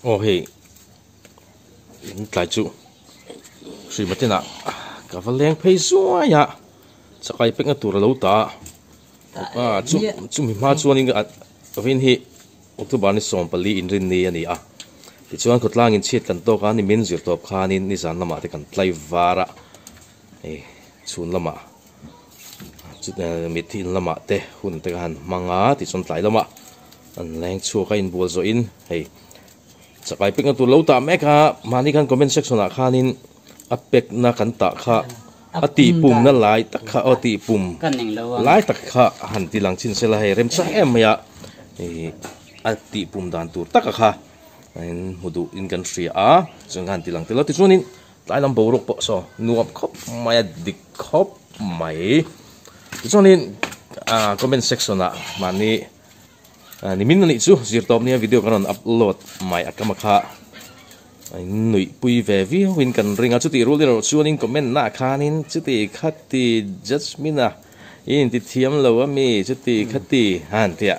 oh hey in tlai chu sri matina ka valeng phei zuwa ya sakai pek na tur lo ta chu mi ma chuan in vin hi october ni som pali in rin ni ani a ti chuan khotlang in chit kan to ka ni min zir top khan in ni zan lama te kan tlai vara chun lama chu mi thin lama te hun te kan manga ti chuan tlai lama an leng chu ka in bol zo in hei sakai pek na tur lo ta me ka mani kan comment section a khanin apek na kan ta kha ati pum na lai tak kha ati pum lai tak kha han ti lang chin sela he rem cha em ya ati pum dan tur tak kha in mudu in kan ria a chung han ti lang te lo ti chunin lai lam borok po so nuap khop mai dik khop mai ti chunin comment section a mani ni min ni chu zir top ni video kan upload mai akama kha nui pui ve vi win kan ringa chu ti rul ro chuanin comment na khanin chu ti khati judgmina in ti thiam lo mi chu ti khati han tia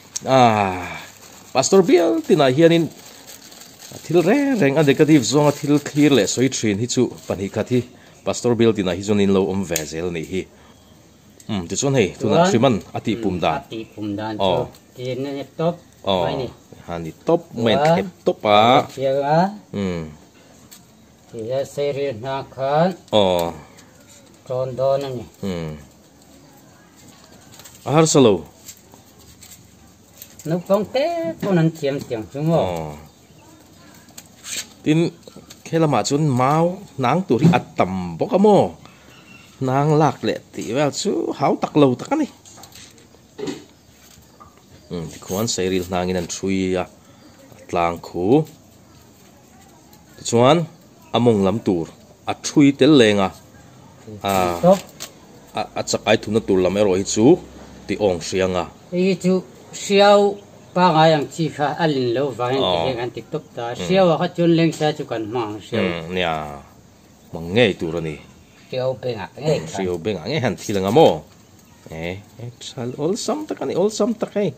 pastor bill tina hianin thil reng adekative zonga thil clear le soi thin hi chu pani khathi pastor bill tina hi zonin lo ve zel ni hi ti chon hei tuna shriman ati pumdan ti ne top ni hani top men khep top a thì ra series na khan tròn đòn này ahar salo nó phong té con ăn chiếm chiếm chúng mò tin khela ma chun mau nang tu ri atam bokamo nang lak le ti wel chu hau tak lo tak ani ti khuan seril nangin an thui a tlang khu chuan among lam tur a thui tel lenga a chakai thuna tur lam ero hi chu ti ong hrianga hi chu siau pa nga yang chi kha alin lo wangin ti kan tiktok ta siau kha chun leng sa chu kan mang siau nia mang ngei tur ani siau be nga nge han thilanga mo chal all sam takani all sam takai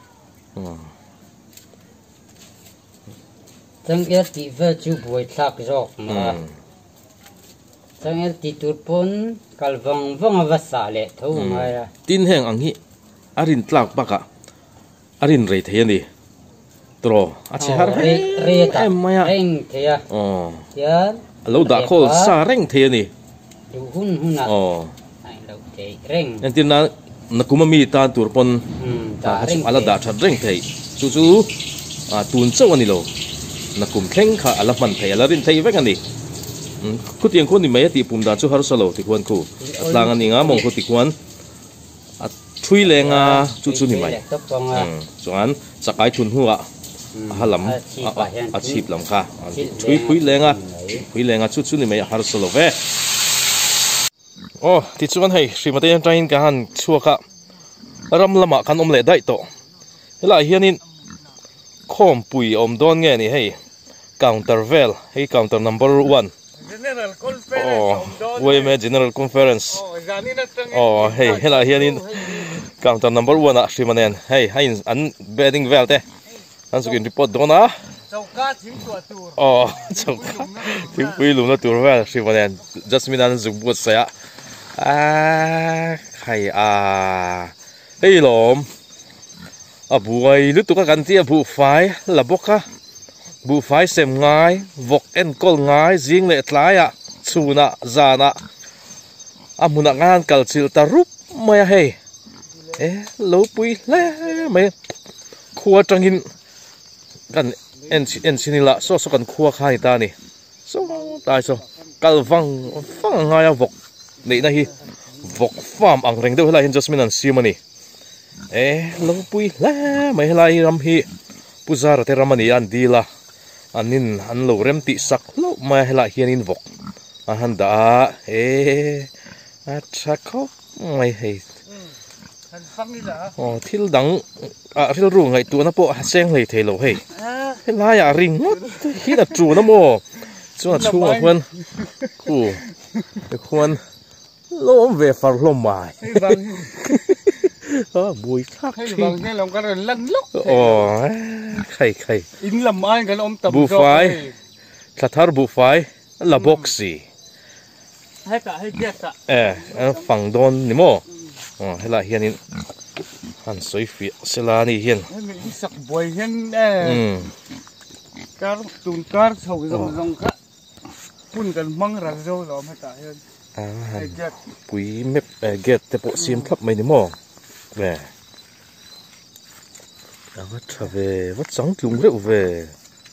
tang er ti ve chu boi thak jok ma tang er ti tur pon kalwang wang avasa le tho ma ya tin heng ang hi arin tlak baka arin rei the ni tro a che har re ta maya reng the ya ya lo da khol sa reng the ni du hun na ai lo the reng en tin na nakuma mi ta tur pon ala da tha reng thei chu tun chau ani lo nakum thleng kha ala man thei ala rin thei vek ani khutiang khon ni mai ti pum da chu har salo ti khon khu atlang ani nga mong khu ti khon a thui lenga chu ni mai chuan chakai thun huwa halam a chip lam kha phui lenga chu ni mai har salo ve ti chuan hei Srimati train ka han chuaka ram lama kan om le dai to hela hianin khom pui om don nge ni hei counter vel hei counter number 1 general conference we me general conference hei hela hianin counter number 1 a Srimanen hei hain an bedding vel te an sukin report dona chauka thim tu tur chauka thim pui lu na tur vel Srimanen jasmine an zuk bot sa khai hei lom buai lu tu ka kan ti bu fai la boka bu fai sem ngai vok en kol ngai jing le tlaya chuna zana amuna ngan kalchil ta rup maya hei lo pui le mai khuwa tangin kan en sinila so kan khuwa khai ta ni so tai so kalwang fang ngai vok nei na hi vok farm ang reng deuh helai jasmine an simani lo pui la mai helai ram hi puzara te ramani an dila anin an lo rem ti sak lo mai helai hianin vok a handa a thakho mai hei han fangi la thil dang thil ru ngai tu na po seng lei thelo hei helai a ring hi na tru na mo chu na chu a khwan khwan lo về phật lo mai bùi khác hay thì bằng cái lòng cái lăn lóc khay in làm ai cái ông tập bu phai thật thar bu phai là boxy hay cả hay chết à phẳng đòn nè mò hay là hiền in han soi phi sẽ là ni hiền mình sặc bồi hiền car tun car sầu rong cả phun gần măng ra rồi rồi hay cả hiền hay chết quý mép get te bộ sim thấp mày nè mò về vắt trở về vắt trắng lùng rượu về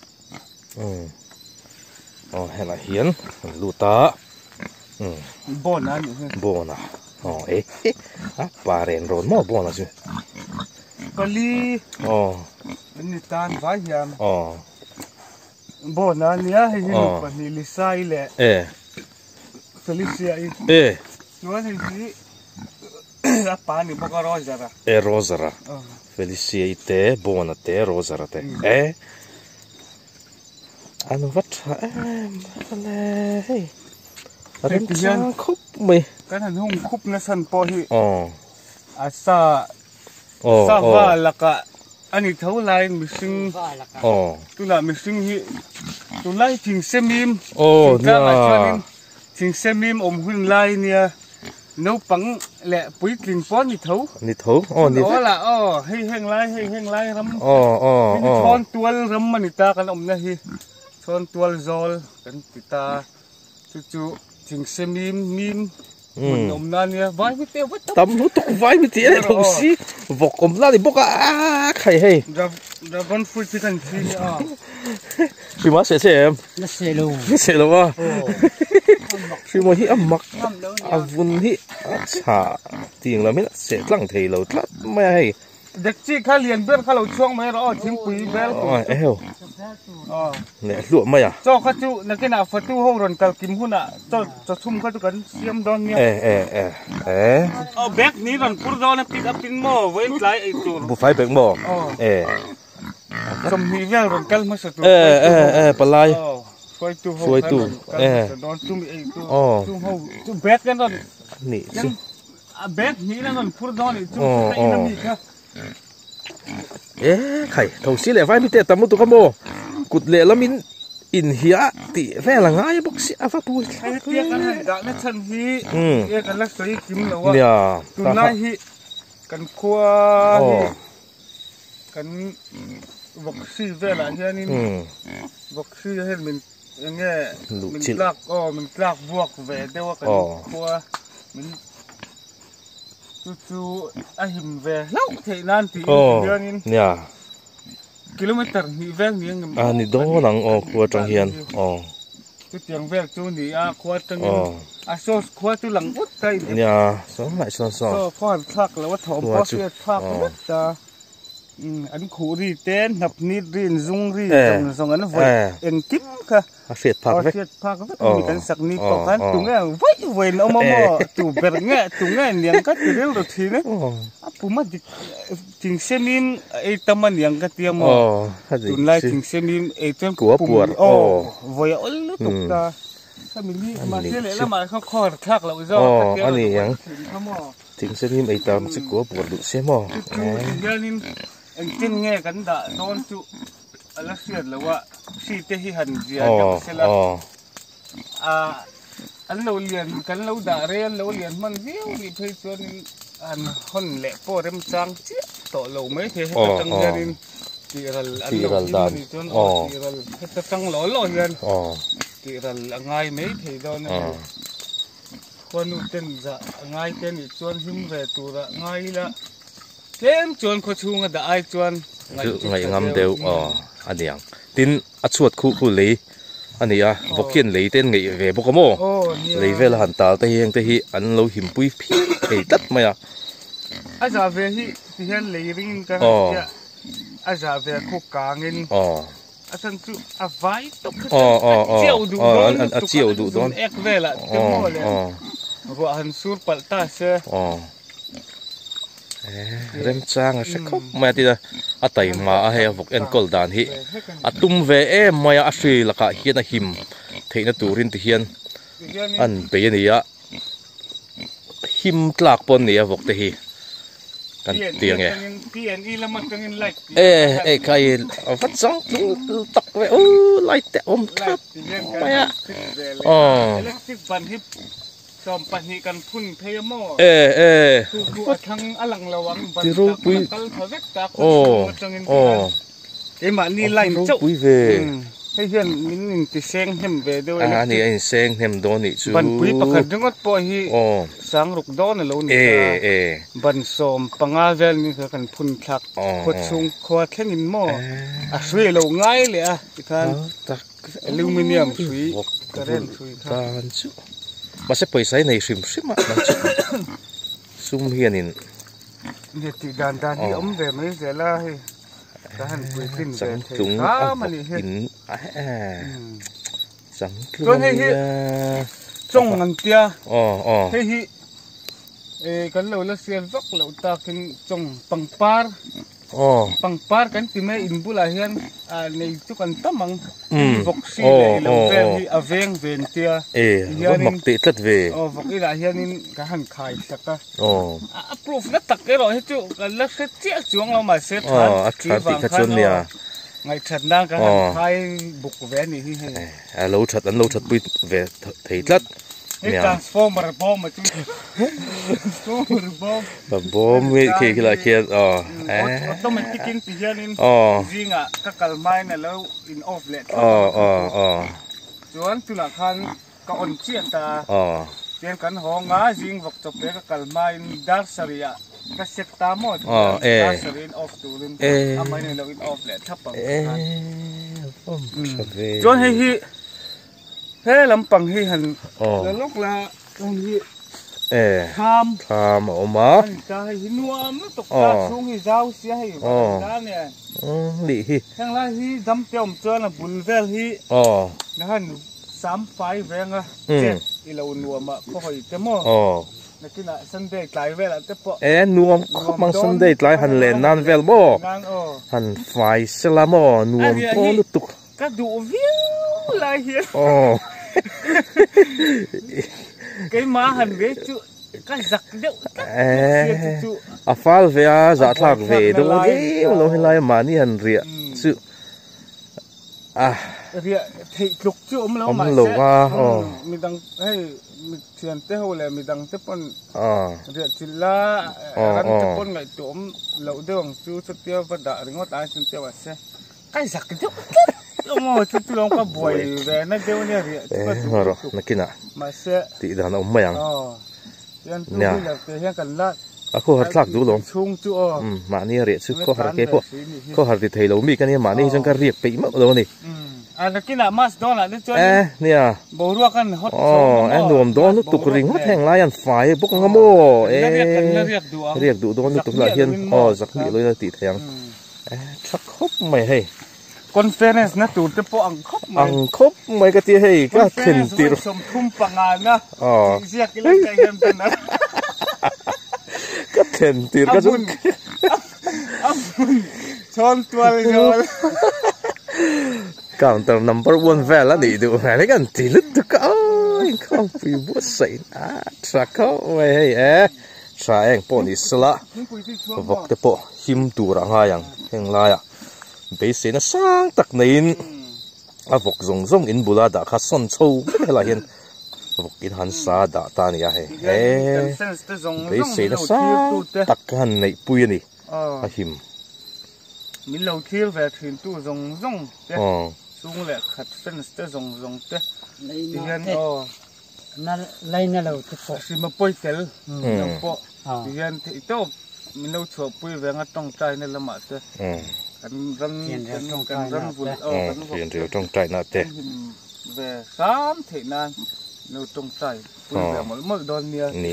hay là hiền lụt ta bon à ấy bà rèn rồi mà bon à chứ kali ini tan vai hiền bon à nia hay hiền còn ni lisa ile Felicia nó thì gì apa ni boka rozara rozara Felicia te bona te rozara te anh vắt hey rem chang khúc mày cái thằng hung khúc nó sân po hi sa va là cả anh ấy thấu lại mình sinh tu là mình sinh hi tu lại thình xem im thình xem im hun lại nia nấu bằng lẹ bùi thình pon ni thấu đó là hay heng lai rắm thon tual rắm mà ta cái này hi thon tual zol cái ta chú thình xem im mình nia vai với tiêu với tấm nó tục vai với tiêu này同時 vọc la thì bốc khai hay ra vẫn phui thì cần gì vì mà sẽ em nó sẽ luôn à vì mà hi mặc vun hi chả tiền là mấy sẽ lăng thề lâu lắm mày hay đặc chi khai liền biết khai lâu chuông mấy đó chính quý bé nè lụa mày à cho khách chú là cái nào phải tu hậu rồi cả kim hun à cho thum khách chú cần xiêm đón nha bé ní rồi pur đó nó pick up pin mò với lại ấy chú bu phải bẹt mò trong hi về rồi cả mới sẽ tu palai phơi tu đón tu ấy tu hậu tu bé cái đó nị bé ní là rồi pur đó này tu cái nào đi cả khai thầu xí lại vai mi tê tắm một tụ mò cụt lệ lắm in hia tị ve là ngay bốc xí áp bùi cái kia cái này đã nó chân hi cái là sấy kim lâu à tu nay hi cần khoa hi cần bốc xí về lại hier nín bốc xí hết mình nghe mình lắc vuộc về đâu cần khoa mình chú ahim về lâu thế nan thì nha km hi về miếng ni đó nang khua trong hiền cái tiếng về chú ni khua trong số khua chú lăng út tay nha sống lại son khua thắc là what thom bó xe thắc ta anh khu đi tên hấp nít riêng dung riêng xong anh vậy anh kíp cả phiệt phạc vậy mình cần sạc nít có khán tụng nghe vậy nó mò tụng bẹt nghe tụng nghe niềng cắt từ đâu thì đấy phụ mất tiếng xem in ấy tâm anh niềng cắt tiêm mò tụng lại tiếng xem in ấy tên của buồn vậy ơi lúc ta sao mình đi mà thế này là mà không khỏi thắc là do anh niềng tiếng xem in ấy tâm chỉ của buồn đủ xem mò anh tin nghe cái đã đón chú là xiết là what si te hi han dia jak sela anh lâu liền cái lâu đã re lâu liền man viu ni phơi chuan an hon le po rem chang chi to lâu mấy thế hết tăng gia đình tiral anh lâu ni chuan tiral hết tăng lo hiền tiral ngai mấy thế đó nè con tên dạ ngai tên ni chuan him về tu ra ngai la kem chuan ko chunga da ai chuan ngày ngâm đều anh em tin chuột khu lấy anh ấy vokien lấy tên ngày về bốc mò lấy về là hẳn tao tay hi anh lâu hiểm bui phi thì tất mày à giờ về hi thì hiện lấy riêng cái à giờ về khu cá ngin à thằng chú à vải tóc chiều đủ đón ek về là cái mò này vợ hắn sur bal ta xe rem chang sẽ khóc mà thì tay mà hay vok en kol dan hi tum về em maya asri là cả hiền him thấy nó turin thì hiền anh bây giờ him tlak pon này vok te hi กันเตียงไง PNE แล้วมันต้องไล่ใครวัดจังตกไปโอ้ไล่แต่อมครับไปอ่ะอ๋อเล็กสิบวันที่สอมปนิกันพุ่นเทียมคือทั้งอลังระวังบันทึกกันเขาเวกตาคนต้องเอ็มนี่ไล่จุ๊ให้เห็นมินติเซงเห็มเวดด้วยนี่ไอ้เซงเห็มโดนนี่จูบันปุยประคันจังหวัดปอยสังรุกโดนแล้วนี่บันสอมปังอาเวลนี่คือกันพุ่นทักขวดซุงขวดแค่นินหม้อสวยเราง่ายเลยที่ท่านอลูมิเนียมสวยกระเด็นสวยกันจูมาเสพไปใส่ในชิมนั่นจูซุ่มเฮียนินเด็ดที่ด้านที่เวไม่เสียละให้กันปุยขึ้นสังตุงมันนี่กินสังตุงจงเงินเตียให้กันเราเสียวักเราตากินจงปังปาร์กันที่ไม่อินบุลาเฮียนในทุกันตั้มมังวักซีเราเวลอเวงเวนเตียวักติดตัดเววักอีหลาเฮียนินกันหันขายสักก็พรูฟนัดตักเกอร์ให้จุกันแล้วเสียเจี๊ยจวงเรามาเสียทันที่วางขันเนี่ยไงฉันนั่งกันไทยบุกเวนนี่ให้เราชัดไปเวทีทัดเนี่ย transformer bomb มาจุด transformer bomb มีกี่ละเขียนต้องมันที่กินที่เฮียนินจริงอ่ะก็กลไม้เนี่ยแล้ว in off เลยส่วนตุลาคันก็อ่อนเชียตาเรียนกันห้องงาจริงวักจบเลยก็กลไม้ดาร์สเรียก็เสร็จตามหมดดาร์สเรียน off ตัวนึงทำไมเนี่ยเรา in off เลยทับปังจนให้เฮ้ลำปังให้หันแล้วลูกละตรงนี้ทำออกมาจะให้นัวมันตกตาสูงให้เจ้าเสียให้ด้านเนี่ยดีทั้งหลายที่ดำเตี้ยมเจอนะบุญเวลที่นะฮะ3 ไฟแรงอ่ะเจ็ดอีเรานัวมาก็หอยเต็มหม้อนักกินอ่ะซันเดย์ไกลเวลอ่ะเต็มปะนัวมังซันเดย์ไกลหันเลนนั่นเวลบ่หันไฟเสลามนัวโตลุตุกก็ดูวิวไรเหี้ยcái má hình về chú cái giặc điệu phá về giả thạc về đâu đấy lâu hay lại mà ni hình rịa chú rịa thì lục chú ông mà lục mình đang hay mình truyền tới hồi là mình đang tiếp con rịa chỉ là ăn tiếp con ngày tôm lẩu đường chú xuất tiêu vật đạ đến ngót ai xuất tiêu à xe cái giặc điệu ông chú long có bồi về nó tiêu nha rịa rồi nó kia mà sẽ thì đàn ông mày nè aku harus lak dulu mak ni riak su ko har kepo ko har di thei lo mi kan mak ni jang ka riak pe mak lo ni ana kina mas don la ni chon ni a bo ruak kan hot nuam don nu tuk ring hot heng lai an fai buk ngamo riak du don nu tuk la hian zak mi lo na ti thang thak khop mai hei conference na tu te po ang khop mai ka ti hei ka thin tir som thum pangan na sia kila kai hem tan ka thin tir ka jun chon twal jol counter number 1 vel ani du hai kan ti lut tu ka oi không fi bu sai truck mai hei sa eng po ni sala vok te po him tu ra nga yang heng la ya bây giờ nó sáng tắc nín vok zong zong in bula đã khá son châu hay là hiện vok in han sa đã ta này hay bây giờ nó sáng tắc han này bùi này him mình lâu thiêu về thuyền tu zong zong xuống lại khát phân tới zong zong tới thì hiện nó lấy nó lâu tới po xí mà bôi tel lâu po thì hiện thì to mình lâu chùa bôi về ngắt trong trái nên là mà tớiกันเรียวตรงใจน่ะเต้เวสามเทนันเราตรงใจปุยแบบหมดโดนเนี่ยนี่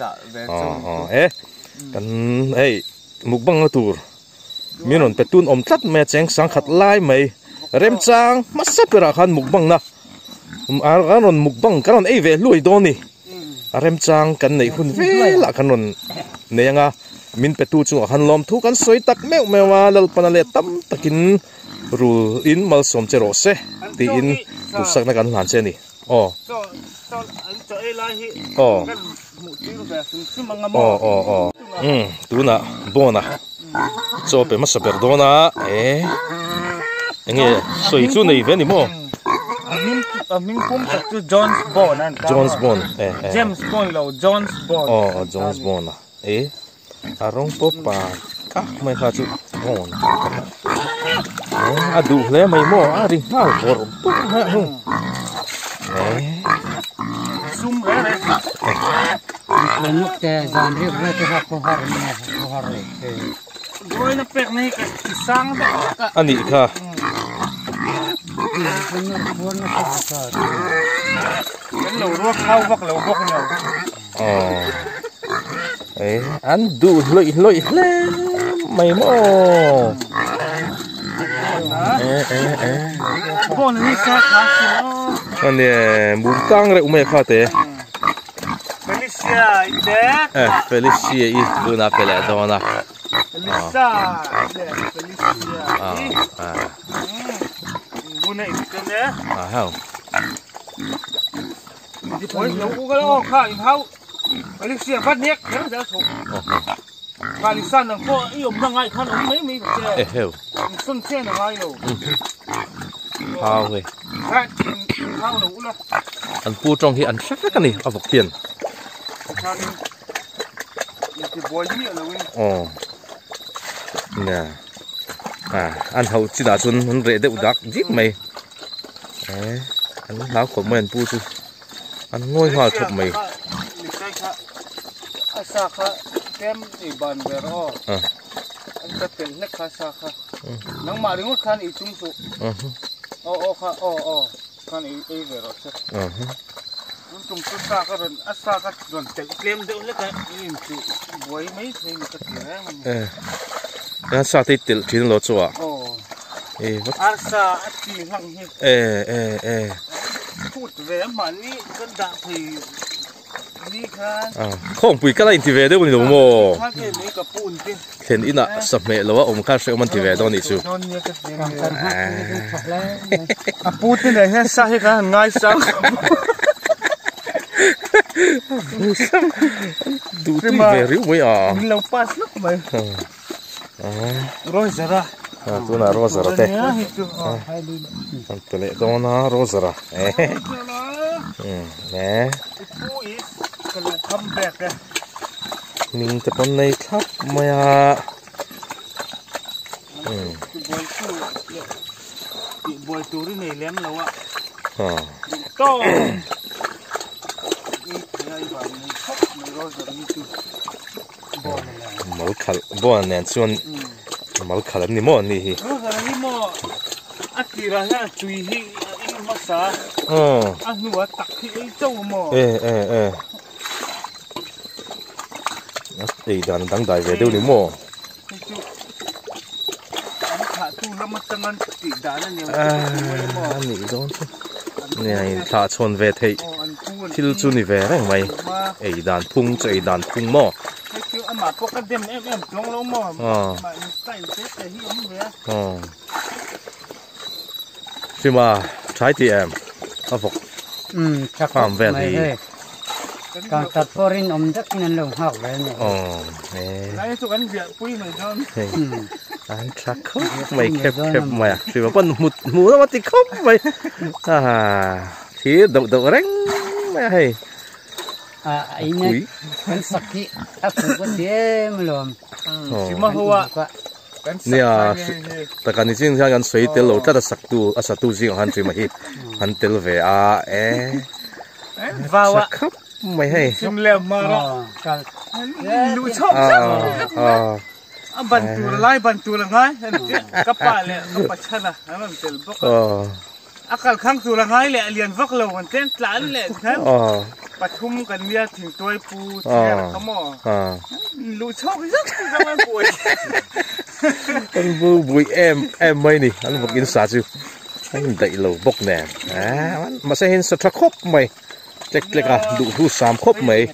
กันมุกบังตูร์มีนนเป็ดตุนอมทัดแม่แจงสังขัดลายไหมเริ่มจางมาสับราคันมุกบังนะกันนมุกบังกันนเวลุยโดนนี่เริ่มจางกันในหุ่นเวละกันนเนี่ยงะมินเป็ดตูจูหันลมทุกันสวยตักแมวแมวลลปนันเลตั้มตักินรูอินมัลสมเจโรเซตีอินตุสักนักการหลานเจนี่กันมุ Tiro ba sim mga mo. Tu na bona. So pe mas perdona Enge soi chu nei ve ni mo. Min pum tu Jones Bond an. Jones Bond. James Bond lo Jones Bond. Jones Bond na. Arong po pa ka mai kha chu bon. Adu le mai mo ring hal por pu ha hu. Sum re. Lenuk te zan ri re te ha ko har ni ko har re. Boy na pek nei ka sang da. Ani kha. Buồn nó không sợ. Cái lẩu ruốc khâu vóc lẩu vóc nhiều. Ăn đủ lội lên mày mò. Bon ni sa khá xíu. Anh nè muốn tăng rồi mày khá thế. Felicia ide. Felicia ít bữa nào phải lại đó na. Felicia. Bune ikene. Hao. Di poi nấu cái đó khá im hao. Felicia bắt nhét nhớ ra thủ. Felicia nó có yếm ra ngay khăn ông mấy cái. Heo. Xuân xe nó ngay đâu. Hao vậy. Hao nó cũng là. Anh pu trong thì anh sắc cái này, à vật tiền. Di poi ni là. Nè. Anh hậu chỉ đã xuân anh rễ đều đặc giết mày. Anh lão của mình pu chứ. Anh ngồi hòa chụp mày. Asa kha kem iban bero. Anh ta tiền lek kha sa kha. Nang ma ringot khan I chung su. Kha khan I bero che. Nang chung su sa kha ron asa kha ron tek klem de lek ka im chu boy mai thei ni ka ti Anh sa tít til chín lỗ chua. Asa ati hang hi. Phút về mà ni kan da thì ni khan. Không bùi cái này thì về đâu mà đúng không? Khan cái ni ka pun tin. Khen ina sập mẹ lỗ ông khai sẽ ông thì về đâu nị chú. Putin này ha sa hi ka ngai sang. Đủ thì về riu mới Mình lâu pass lắm mày. Rồi giờ ra. Tu na rosa ra te. Tele to na rosa ra. Nè. Cái lục comeback á. Mình tập con này khắp mày à. Boy tu ri này lém lâu á. To. Mal khal bo nen chuan mal khal ni mo ni hi ni mo akira ha tui hi I masa nuwa tak hi ai chau mo dan dang dai ve deu ni mo kha tu lam changan ti da na ni don này thả chôn về thấy thiếu chu ni về đấy mày ấy đàn phung cho ấy đàn phung mò mà có cái đêm em long long mò mà tay thế thì hiếm về khi mà trái thì em nó phục chắc làm về thì càng tập foreign rất nên lồng học đấy nhỉ này tụi anh việc quý mày cho anh chắc không mày khép mày à thì mà con một mũ nó thì không mày thì đậu ránh mày hay ấy nhỉ con sắc thì áp dụng con thế mà làm chỉ mà hoa nè tất cả những chuyện像水电路这的sắc度是很最嘛很电về vào ạ mày hay xem lem mà lũ chọc bantu là ngay kapal le kapachana amam tel bok akal khang tu là ngay le lian vak lo an ten tlan le khan pathum kan nia thing toy pu che kamo lũ chọc rất zaman bui anh bui em mày nè anh một in sa chu anh đẩy lầu bốc nè mà sẽ hình sa khop mày chắc là đủ thu sam khop mày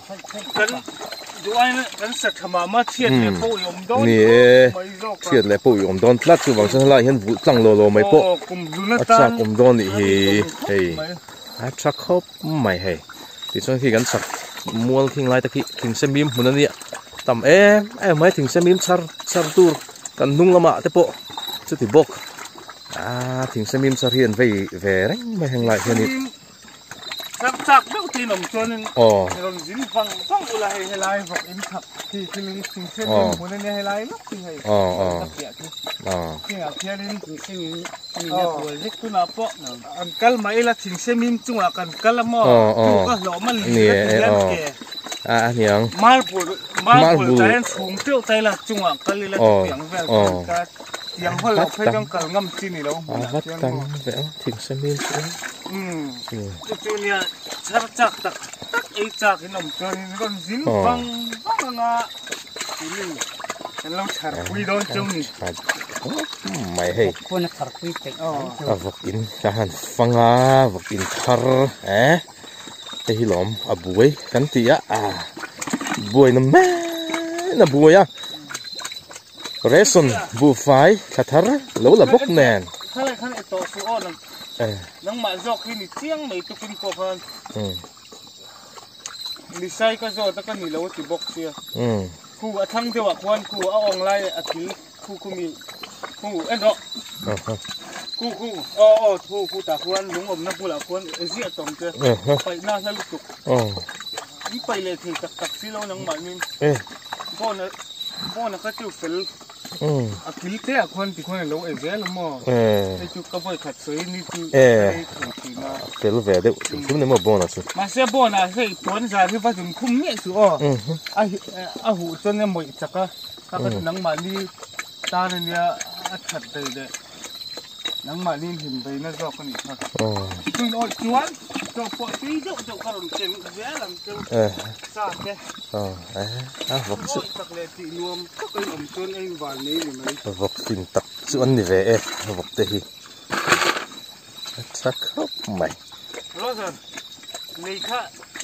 kan sa thama ma thiet le po yom don thiet le po yom don tlat chu wang san lai hian vu tlang lo mai po acha kum don ni hi hei a cha khop mai hei ti chuan khi kan sak mual thing lai taki thing semim hunania tam mai thing semim char tur kan nung lama te po chu ti bok thing semim char hian ve reng mai heng lai hian ni chắc đâu thì nằm cho nên rồi dính văng ula hay lai vọc in thật thì linh thing semim muốn nên hay lai lắm thì hay khi nào kia đến thing semim rồi rất tu nào po ăn cal mai là thing semim chung là cần cal mà tu có lỗ mà liền nhang marble cái xuống tiêu tay là chung là cal là tiếng về cái tiếng hoa lộc hay trong cal ngâm chi này đâu tăng vẽ thing semim chú nia chắc tak ấy chắc cái nằm cho nên con dính văng à cái lâu chả quy đâu chung mày hay con chả quy tệ vọc in cả hàng phăng vọc in thar cái lom buổi cắn tía buổi nó buổi reson bu phai khathar lâu là bốc nền khăn này to số on nang ma jok ni chiang mai tukin ko khan ni sai ka zo ta kan ni lo ti bok sia khu athang dewa kwan khu a ong lai a ki khu mi khu en ro khu khu ta kwan lung om na pula kwan e sia tong te pai na la luk ni pai le thi tak si lo nang ma min ko na ka chu fel akil te akon ti kon lo ezel mo e chu ka boy khat soi ni tu pel ve de tum ne mo bona su ma se bona se ton za ri fa jum khum me su a hu ton ne mo chaka ka ka nang ma ni ta ne ya a that de nang ma ni him dei na zo ka ni ha tu no chuan to po ti do to ka ron chen ve lam chen sa ke vok su tak le ti nuam ka kai om ton ei van nei ni mai vok tin tak chu an ni ve vok te hi chak hop mai lo san nei kha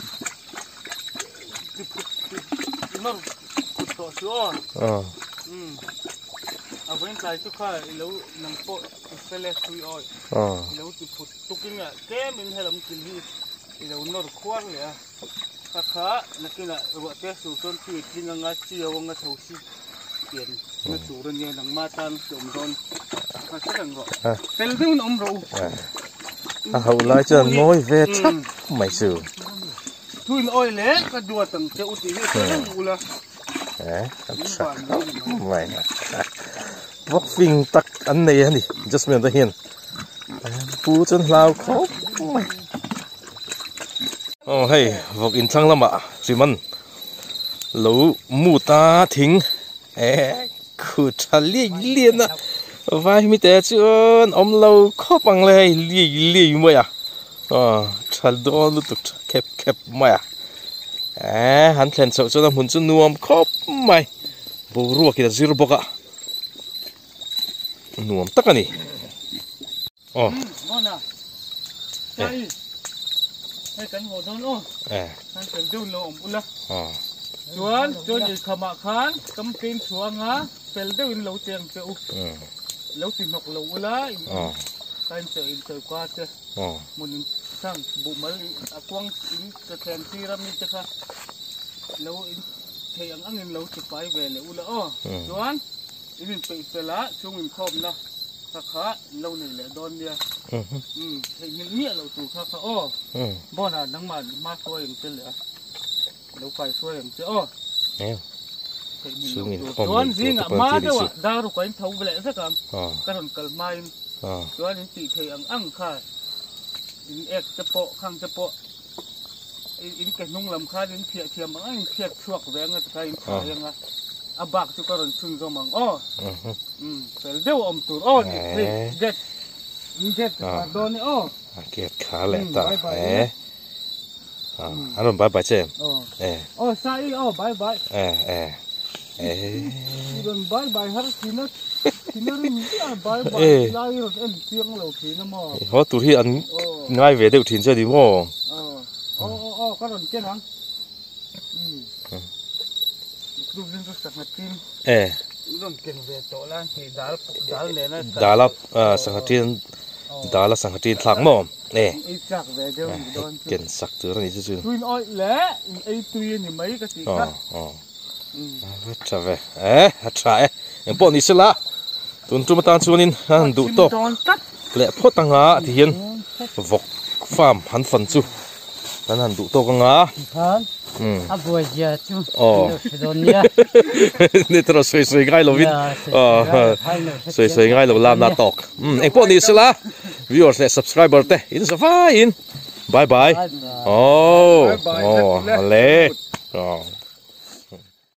ti no ku to su a ven kai tu kha lo nang po sele sui oi lo ti put tuking a ke min helam kin hi lo nor khwar le kha nakina ro te su ton ti tinga chi awanga thosi tiền nó chủ đơn như đằng ma tan trồng don nó sẽ đằng gọi tên thứ ông rượu hậu lại cho nói về chắc mày xử thui ôi lẽ cái đùa tầng châu thì cái nó ngủ là chắc mày vóc phình tắc anh này đi just mình ta hiền cú chân lao khó mày hey vóc in thăng lắm ạ chị mình lẩu mù ta thính khu cha liên à vai mi té chuan om lâu khó bằng lê li mày cha đó lúc kẹp mày hắn thèn sợ cho nó muốn cho nuông khó mày bố ruột kia zero bọc à nuông tắc à nè ngon à đây cánh hồ don hắn cần đâu lo om ula chuan cho gì khama khan cắm pin chuang á pel đâu in lâu tiền châu lâu tiền nọc lâu ula cái chơi in chơi qua chơi muốn sang bụng mới quăng in cái thèn ti ram ni chơi lâu in thầy ăn in lâu chụp bài về lâu ula chuan in pe lá chung in khom na khá lâu này lại đón đi thầy nhìn nghĩa lâu tụ khá bọn à nắng mà thôi em chơi lẽ lâu phải xuôi em chơi chuan gì ngã má đâu à đa rồi quanh thấu về lẽ rất cảm cái thằng cờ mai chuan những chị thầy ăn khá in ek chập po khang chập po in cái nung làm khá in thiệt thiềm ăn thiệt chuộc về ngay cái in phải ngay à bạc cho cái thằng chun cho măng phải đeo om tur get đón get khá lẹ ta anh bye bye xem sai bye bye đừng bye bye hết thì nó bye bye lại rồi em tiếng lâu thì nó mò họ tụi thì ăn ngay về đều thìn cho đi mò có đòn chết hả lúc đến tôi sạc tin đòn kiện về tổ lan thì đá này nó đá lắp sạc tin đá là sang tin thằng mồm nè ít chắc về đâu đón kiện sặc từ này chứ tui oi lẽ ấy tui như mấy cái gì khác trả về trả em bỏ đi xem lá tuần trung tan chuan in han du to lệ phốt tăng ngã thì hiền vọc farm hắn phần chu han du to ngã à buổi giờ chú nè tao xoay ngay lovin xoay ngay lo làm na talk em bỏ đi xem lá viewersและ subscriber te in sa fine bye bye oh oh ale oh